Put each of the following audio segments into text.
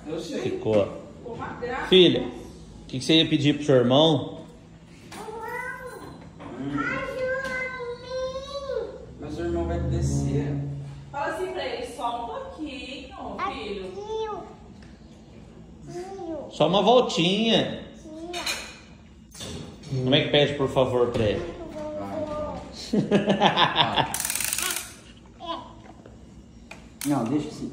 Eu sei. Ficou. Filha, o que você ia pedir pro seu irmão? Mas o irmão vai descer. Fala assim pra ele, só um pouquinho, filho. Só uma voltinha. Como é que pede, por favor, pra ele? Não, deixa assim.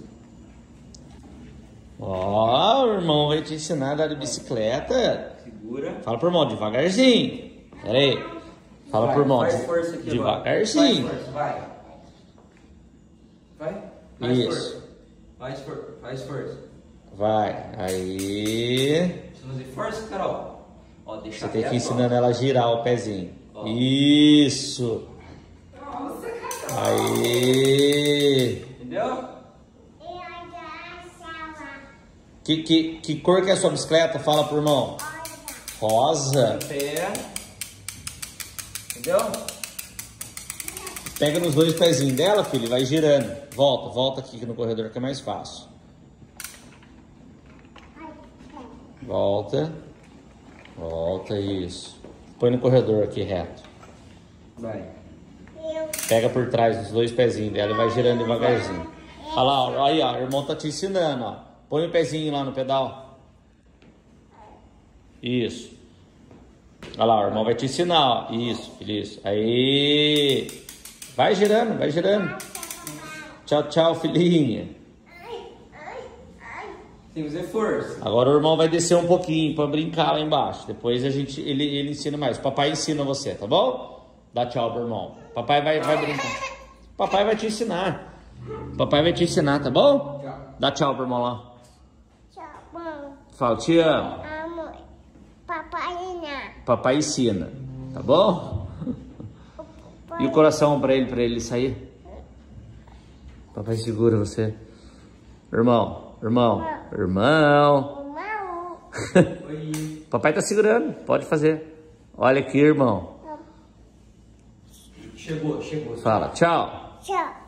Ó, o irmão vai te ensinar a andar de bicicleta. Segura. Fala pro irmão, devagarzinho. Pera aí. Fala Vai, pro irmão, faz força aqui devagarzinho. agora. Faz força, vai. Faz Isso. força. Faz força. Vai, aí. Precisa fazer força, Carol. Ó, deixa Você tem que ir reto, ensinando ó. ela a girar o pezinho. Ó. Isso. Nossa, Carol. Aí. Entendeu? Que cor que é a sua bicicleta? Fala pro irmão. Rosa. Pé. Entendeu? Pega nos dois pezinhos dela, filho, e vai girando. Volta aqui no corredor que é mais fácil. Volta, isso. Põe no corredor aqui reto. Vai. Pega por trás dos dois pezinhos dela e vai girando devagarzinho. Olha lá, ó, aí ó, o irmão tá te ensinando, ó. Põe o pezinho lá no pedal. Isso. Olha lá, o irmão vai te ensinar, ó. Isso, isso. Aí. Vai girando. Tchau, tchau, filhinha. Tem que fazer força. Agora o irmão vai descer um pouquinho pra brincar lá embaixo. Depois ele ensina mais. Papai ensina você, tá bom? Dá tchau pro irmão. Papai vai brincar. Papai vai te ensinar. Papai vai te ensinar, tá bom? Tchau. Dá tchau pro irmão lá. Tchau, bom. Fala, te amo. Amor. Papai não. Papai ensina, tá bom? E o coração pra ele sair? Papai segura você. Irmão. Irmão. Oi. Papai tá segurando, pode fazer. Olha aqui, irmão. Chegou. Fala, tchau. Tchau.